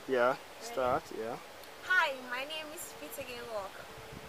Yeah, start, yeah. Hi, my name is Peter Gay Walker.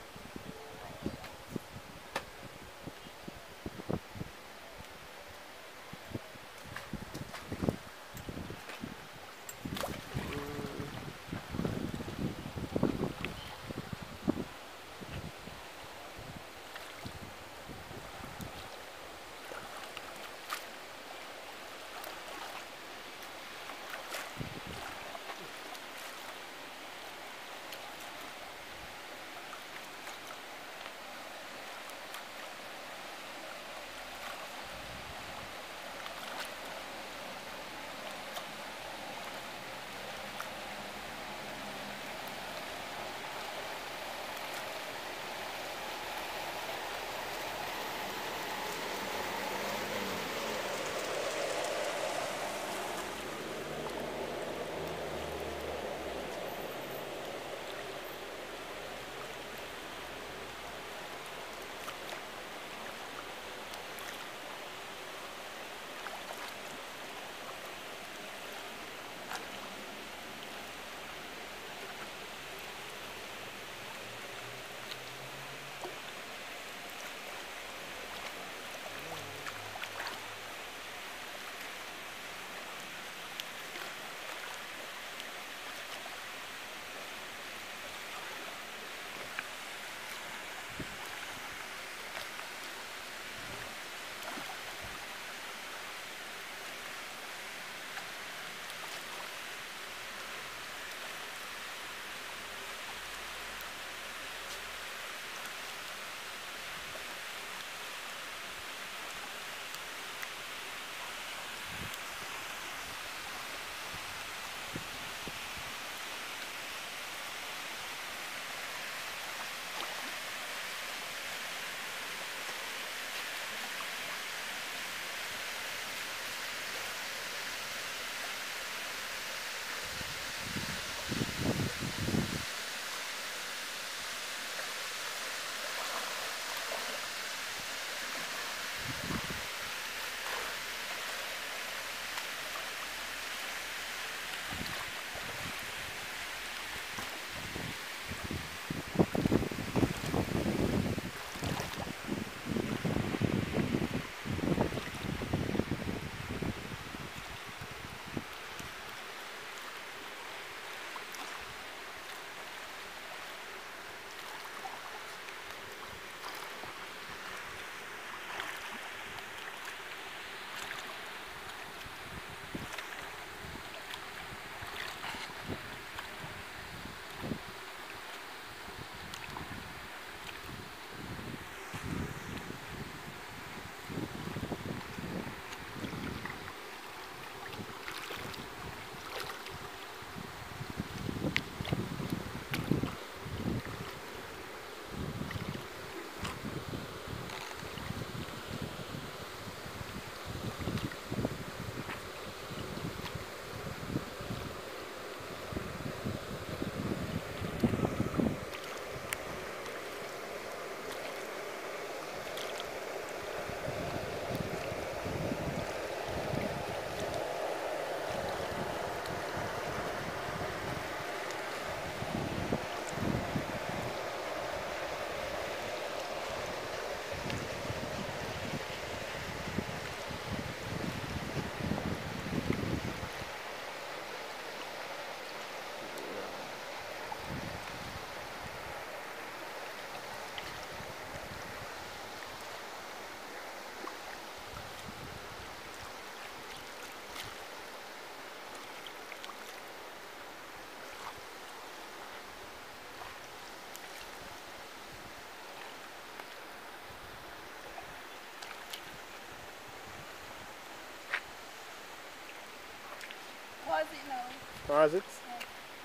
Pause it now. Pause it? Yeah.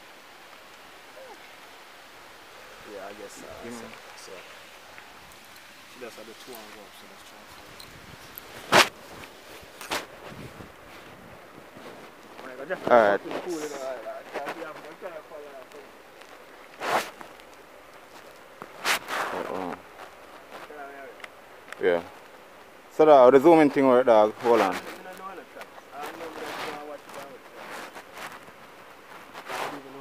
Yeah, I guess so. She does have the two and go up, so let's try. Alright. Yeah. So the zooming thing work, dog. Hold on.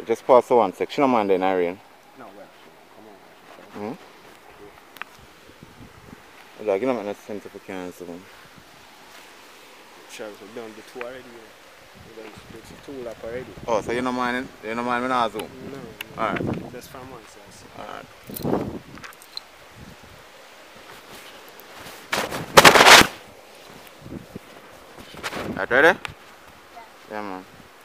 just pass the one section of man then, Irene. No, well, come on. Like, you don't make no sense if you can't see them. Charles, we've done the two already. We've done the two lap already. Oh, so you don't mind when I zoom? No. Alright. Just from one side. Alright. Alright, ready? Yeah, man.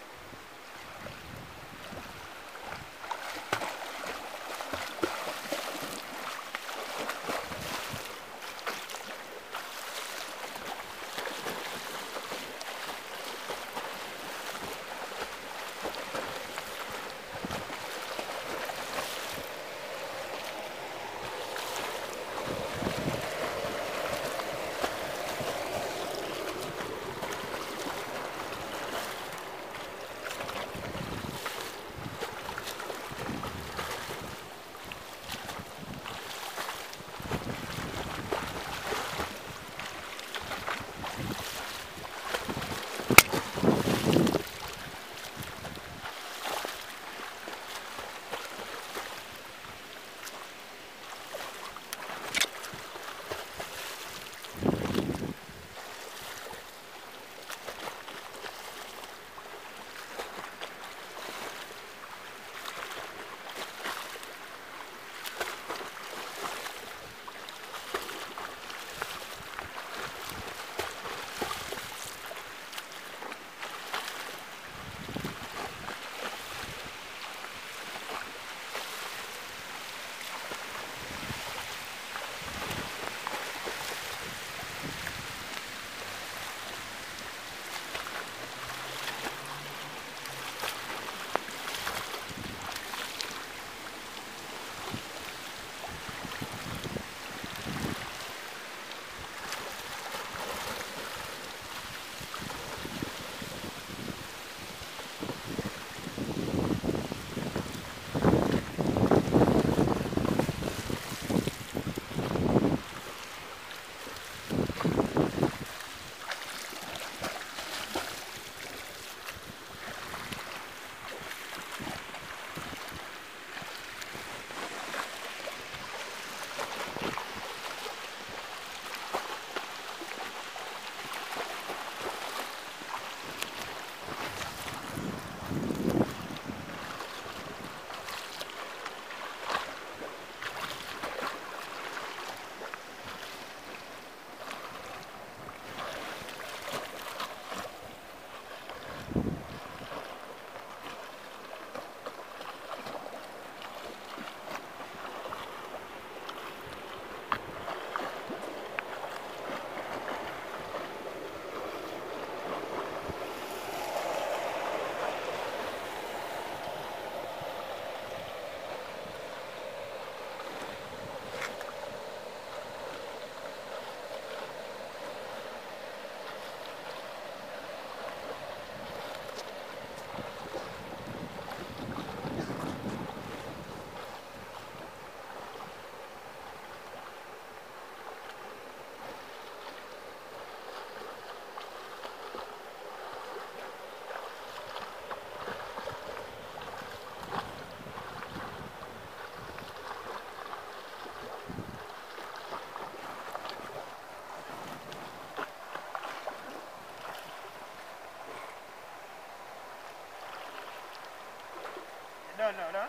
No.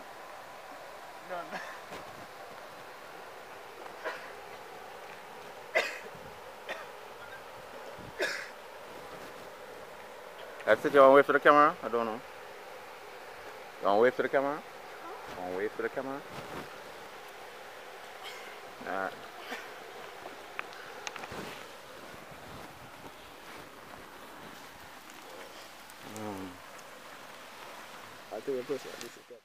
That's it, you want to wait for the camera? I don't know. You want to wait for the camera? You want to wait for the camera? Alright. I'll take a picture.